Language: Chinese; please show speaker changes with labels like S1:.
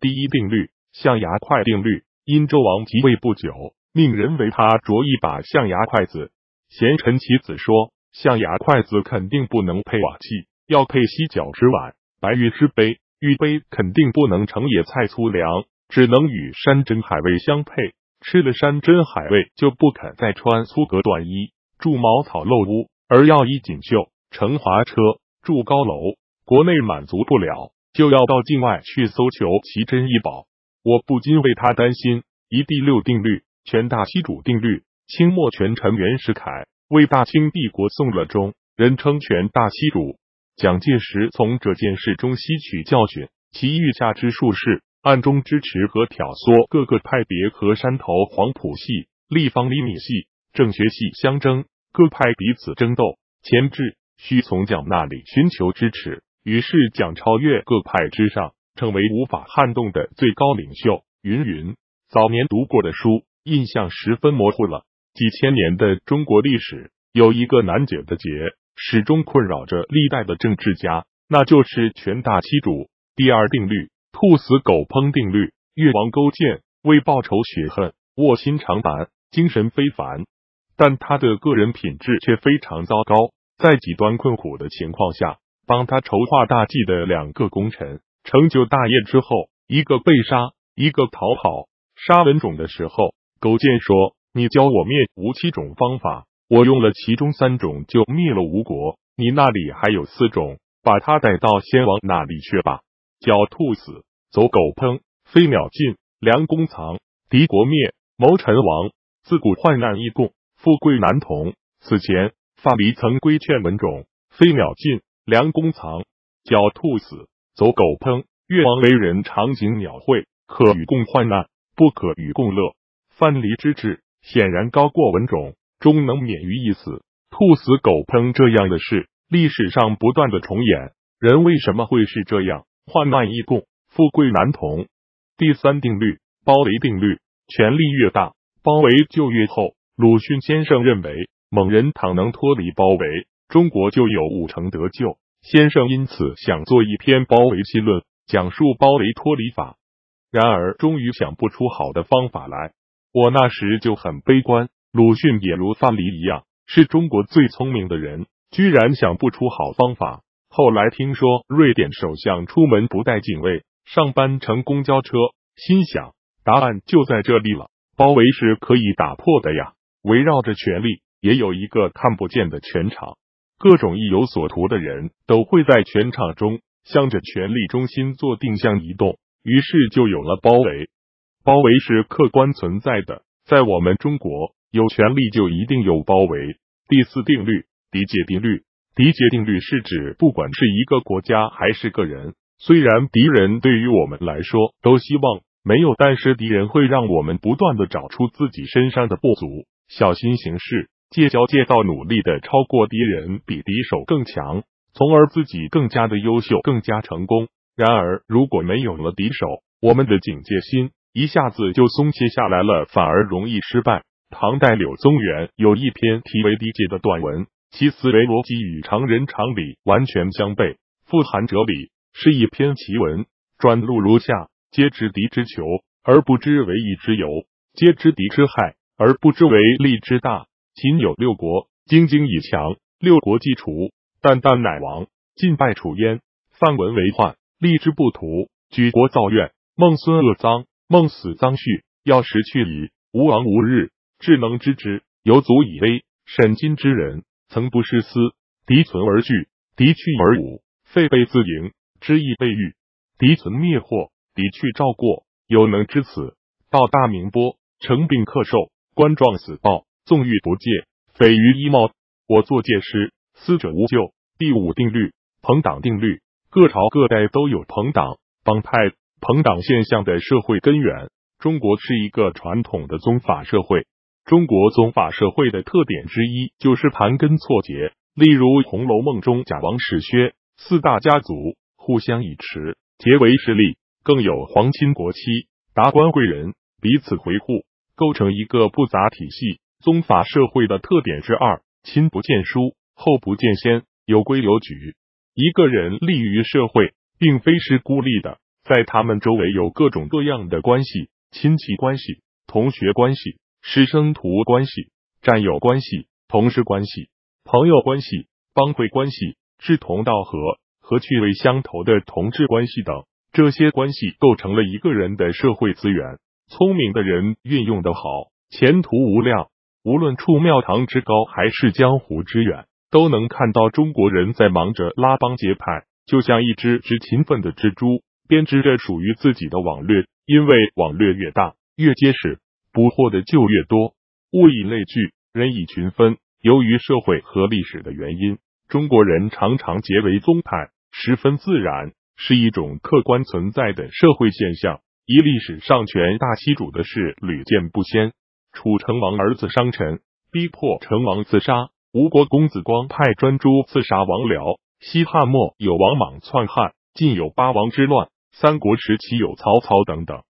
S1: 第一定律，象牙筷定律。殷周王即位不久，命人为他琢一把象牙筷子。贤臣其子说，象牙筷子肯定不能配瓦器，要配犀角之碗、白玉之杯。玉杯肯定不能盛野菜粗粮，只能与山珍海味相配。吃了山珍海味就不肯再穿粗格短衣，住茅草陋屋，而要衣锦绣，乘华车，住高楼。国内满足不了，就要到境外去搜求奇珍异宝。我不禁为他担心。第六定律，权大欺主定律。清末权臣袁世凯为大清帝国送了终，人称权大欺主。蒋介石从这件事中吸取教训，其御下之术士暗中支持和挑唆各个派别和山头黄埔系、立方厘米系、政学系相争，各派彼此争斗，前置需从蒋那里寻求支持。于是蒋超越各派之上，成为无法撼动的最高领袖。早年读过的书，印象十分模糊了。几千年的中国历史有一个难解的结，始终困扰着历代的政治家，那就是权大欺主。第二定律，兔死狗烹定律。越王勾践为报仇雪恨，卧薪尝胆，精神非凡，但他的个人品质却非常糟糕。在极端困苦的情况下，帮他筹划大计的两个功臣成就大业之后，一个被杀，一个逃跑。杀文种的时候，勾践说，你教我灭吴7种方法，我用了其中3种就灭了吴国，你那里还有4种，把他带到先王那里去吧。狡兔死，走狗烹，飞鸟尽，良弓藏，敌国灭，谋臣亡。自古患难易共，富贵难同。此前范蠡曾规劝文种，飞鸟尽，良弓藏，狡兔死，走狗烹。越王为人常景鸟会，可与共患难，不可与共乐。范蠡之志显然高过文种，终能免于一死。兔死狗烹这样的事，历史上不断的重演。人为什么会是这样？患难易共，富贵难同。第三定律，包围定律。权力越大，包围就越厚。鲁迅先生认为，蒙人倘能脱离包围，中国就有5成得救。先生因此想做一篇包围期论，讲述包围脱离法。然而终于想不出好的方法来。我那时就很悲观，鲁迅也如范蠡一样，是中国最聪明的人，居然想不出好方法。后来听说瑞典首相出门不带警卫，上班乘公交车，心想答案就在这里了，包围是可以打破的呀。围绕着权力，也有一个看不见的权场，各种意有所图的人都会在权场中向着权力中心做定向移动，于是就有了包围。包围是客观存在的，在我们中国，有权力就一定有包围。第四定律，敌界定律。敌界定律是指不管是一个国家还是个人，虽然敌人对于我们来说都希望没有，但是敌人会让我们不断的找出自己身上的不足，小心行事，戒骄戒躁，努力的超过敌人，比敌手更强，从而自己更加的优秀，更加成功。然而如果没有了敌手，我们的警戒心一下子就松懈下来了，反而容易失败。唐代柳宗元有一篇题为《敌界》的短文，其思维逻辑与常人常理完全相悖，富含哲理，是一篇奇文。转录如下：皆知敌之求，而不知为义之由；皆知敌之害，而不知为利之大。秦有6国，京津以强，6国既除，旦旦乃亡，尽败楚焉。范文为患，利之不图，举国造怨。孟孙恶臧，孟死臧续，要时去矣，无王无日，智能之之，有足以威。审今之人，曾不失思，敌存而惧，敌去而武，废备自迎，知易备御。敌存灭祸，敌去兆过，有能知此。道大名播，成病克寿，冠状死报，纵欲不戒，匪于衣帽。我作戒师，思者无咎。第5定律，朋党定律。各朝各代都有朋党、帮派、朋党现象的社会根源。中国是一个传统的宗法社会。中国宗法社会的特点之一就是盘根错节，例如《红楼梦》中贾王史薛4大家族互相以持，结为势力，更有皇亲国戚、达官贵人彼此维护，构成一个复杂体系。宗法社会的特点之2，亲不见疏，后不见先，有规有矩。一个人立于社会，并非是孤立的， 在他们周围有各种各样的关系，亲戚关系、同学关系、师生徒关系、战友关系、同事关系、朋友关系、帮会关系、志同道合和趣味相投的同志关系等。这些关系构成了一个人的社会资源，聪明的人运用得好，前途无量。无论处庙堂之高还是江湖之远，都能看到中国人在忙着拉帮结派，就像一只勤奋的蜘蛛，编织着属于自己的网略。因为网略越大，越结实，捕获的就越多。物以类聚，人以群分。由于社会和历史的原因，中国人常常结为宗派，十分自然，是一种客观存在的社会现象。以历史上权大西主的事屡见不鲜。楚成王儿子商臣逼迫成王自杀，吴国公子光派专诸刺杀王僚，西汉末有王莽篡汉，晋有八王之乱，三国时期有曹操等等。